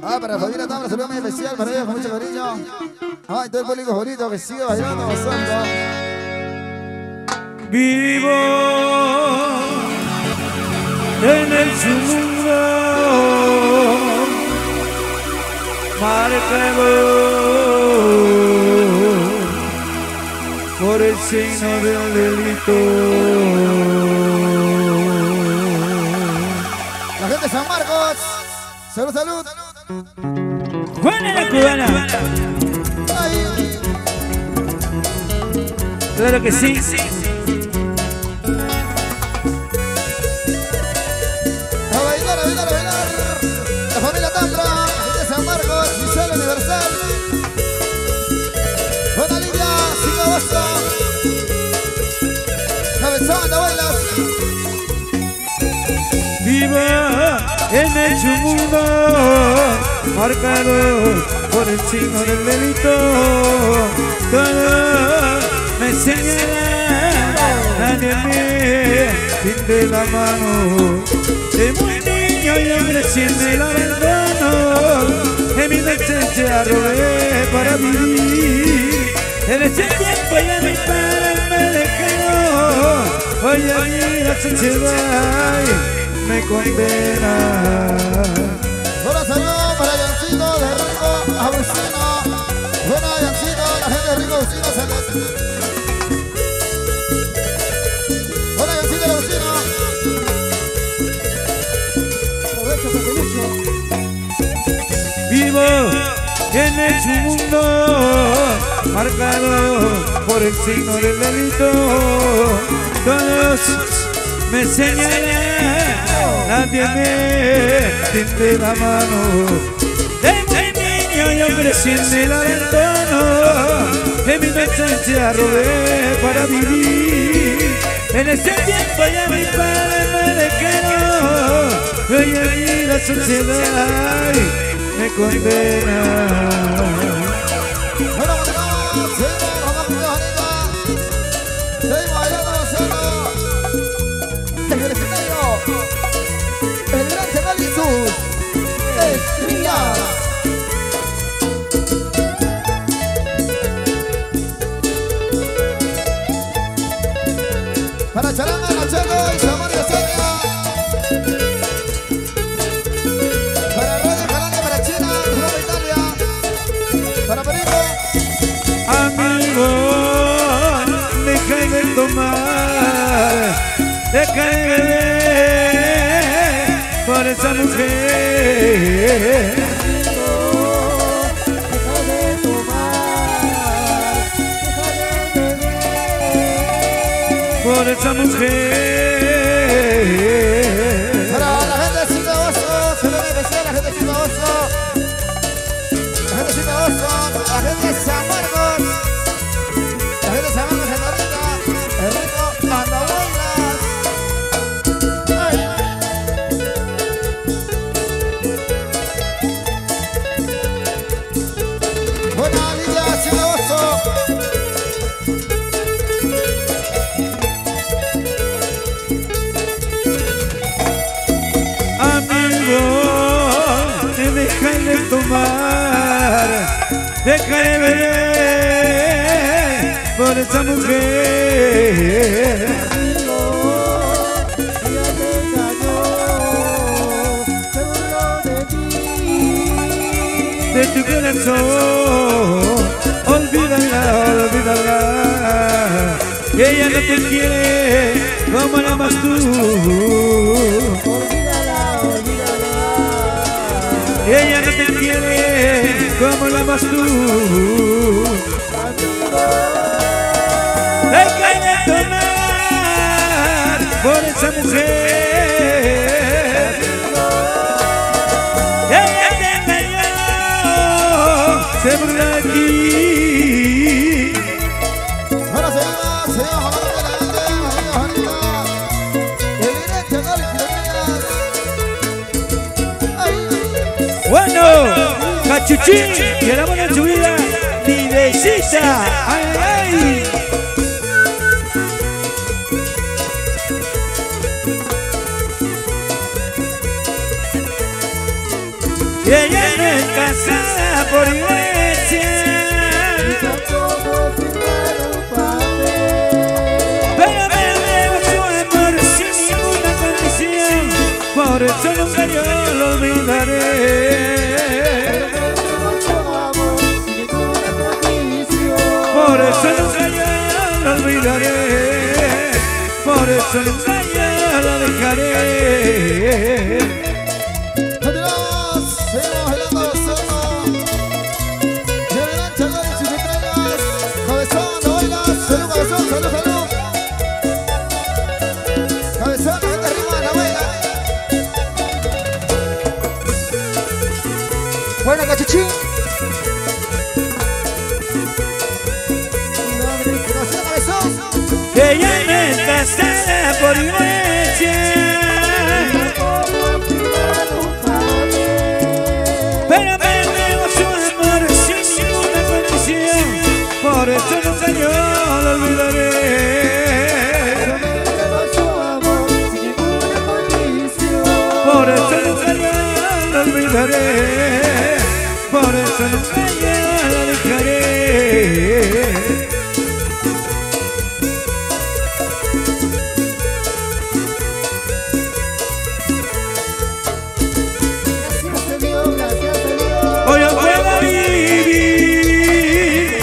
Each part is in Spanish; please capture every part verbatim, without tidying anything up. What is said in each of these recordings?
Ah, para Fabiana Tambra, saludo muy especial para ella con mucho cariño. Ay, todo el público bonito que sigue bailando, gozando. Vivo en el mundo, marcado por el signo del delito. La gente de San Marcos, salud, salud. Juana la cubana. Ay. Claro que sí. A bailar, a bailar, a bailar. La familia Tambra, la gente de San Marcos, Gisela Universal. Buena Lidia, cinco agosto. Cabezón, ¿te bailas? Viva en el mundo, marcado por el signo del delito. Todo me señala, nadie me tiende la mano. De muy niño yo crecí en el abandono. En mi inocencia robé para vivir. En ese tiempo ya mi padre me dejó. Hoy a mí la sociedad me condena. Hola, saludos para Yancito de Rico Agustino. Buena Yancito, la gente de Rico Agustino se les... Hola, Yancito de Agustino. Aprovecho, pequeñucho. Vivo en el mundo, marcado por el signo del delito. Todos me señalan, nadie me tiende la mano. De muy niño yo crecí en el abandono. En mi inocencia robé para vivir. En ese tiempo ya mi padre me dejó. Hoy en mí la sociedad me condena. Bueno, continuamos, seguimos, vamos con la bonita. Seguimos bailando, gozando. Desde el escenario, el gran canal Jesús, Estrías. Para Charanga, Nachaco y Samar y Oseña. Para Radio Calanda, para China, Roma, Italia. Para Perico. Amigo, deja de tomar, deja de beber por esa mujer. Deja de tomar, deja de beber Por esa mujer. para la gente de cinco de agosto, se lo especial, la gente de cinco de agosto. La gente de cinco de agosto, la gente de San Marcos. La gente de San Marcos, Genarita, el rico, Andahuaylas. Ay. Buena Lidia, cinco de agosto. Amigo, deja de tomar, deja de beber por esa mujer. Ella te engañó, se burló de ti. De tu corazón, olvídala, olvídala. Ella no te quiere como la amas tú. Olvídala, olvídala. Ella no te quiere como la amas tú. Deja de tomar por esa mujer. Ella te engañó, se burla de ti. Bueno, seguimos, seguimos hablando con la gente, amiga bonita. El directo, no le tironeas. Ay. Bueno, cachuchín, que la mano en su vida, ni besita. Ay, ay. Y ella me casada por iglesia, pero me debo su amor sin ninguna condición. Por eso nunca yo lo olvidaré. Por eso nunca yo lo olvidaré. Por eso nunca yo lo dejaré. Continuamos, seguimos bailando solo. De adelante, Gary, si te traigas. Cabezón, no bailas. Salud, cabezón, salud, salud. Cabezón, la gente arriba, la baila. Buena, cachichín. Ella no es casada por iglesia, pero me debo su amor sin ninguna condición. Por eso nunca yo lo olvidaré. Por eso nunca yo lo olvidaré. Por eso nunca yo lo dejaré. Hoy yo puedo vivir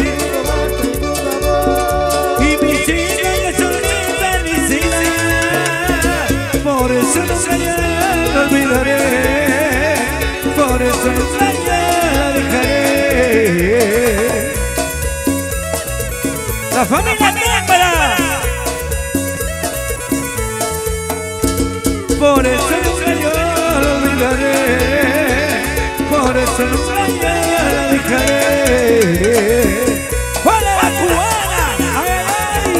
y mis hijos que son mi felicidad. Por eso nunca yo lo olvidaré. Por eso nunca yo lo dejaré. La familia Cámara. Por eso nunca yo lo olvidaré. Por eso nunca yo la dejaré. ¡Hola la cubana! ¡Ay, ay!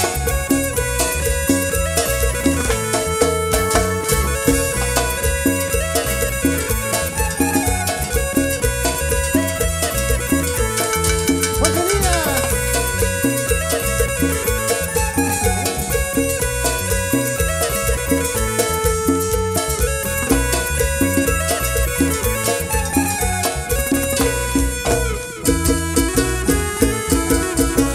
¡Buenos días!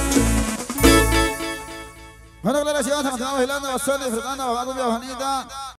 Bueno, claro, si vamos a continuar bailando, bastante disfrutando, vamos a cumbia bonita.